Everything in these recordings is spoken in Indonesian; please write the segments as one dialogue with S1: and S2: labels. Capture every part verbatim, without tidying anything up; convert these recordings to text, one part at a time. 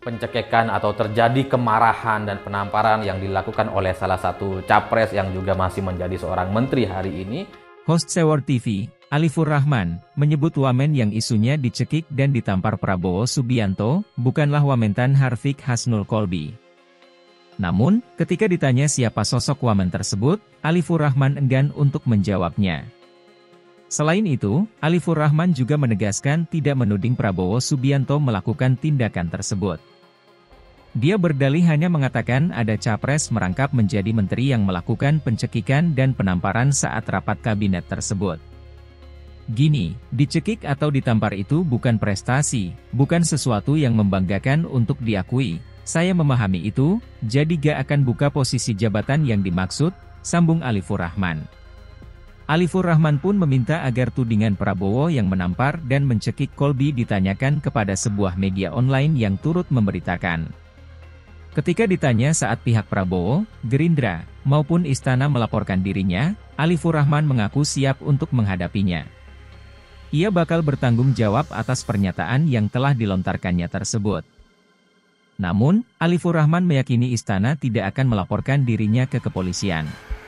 S1: pencekekan atau terjadi kemarahan dan penamparan yang dilakukan oleh salah satu capres yang juga masih menjadi seorang menteri hari ini.
S2: Host Sewor T V, Alifur Rahman, menyebut wamen yang isunya dicekik dan ditampar Prabowo Subianto, bukanlah wamentan Harfiq Hasnul Kolbi. Namun, ketika ditanya siapa sosok wamen tersebut, Alifur Rahman enggan untuk menjawabnya. Selain itu, Alifur Rahman juga menegaskan tidak menuding Prabowo Subianto melakukan tindakan tersebut. Dia berdalih hanya mengatakan ada capres merangkap menjadi menteri yang melakukan pencekikan dan penamparan saat rapat kabinet tersebut. Gini, dicekik atau ditampar itu bukan prestasi, bukan sesuatu yang membanggakan untuk diakui. Saya memahami itu, jadi gak akan buka posisi jabatan yang dimaksud, sambung Alifur Rahman. Alifur Rahman pun meminta agar tudingan Prabowo yang menampar dan mencekik Kolbi ditanyakan kepada sebuah media online yang turut memberitakan. Ketika ditanya saat pihak Prabowo, Gerindra, maupun Istana melaporkan dirinya, Alifur Rahman mengaku siap untuk menghadapinya. Ia bakal bertanggung jawab atas pernyataan yang telah dilontarkannya tersebut. Namun, Alifur Rahman meyakini Istana tidak akan melaporkan dirinya ke kepolisian.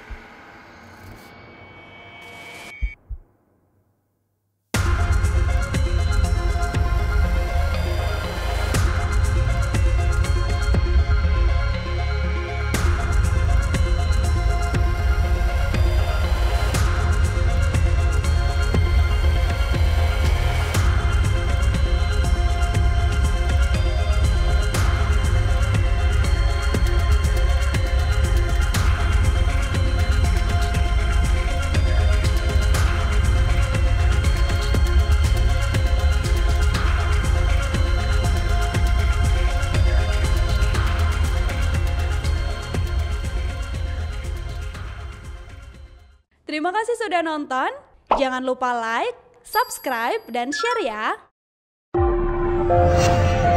S3: Terima kasih sudah nonton, jangan lupa like, subscribe, dan share ya!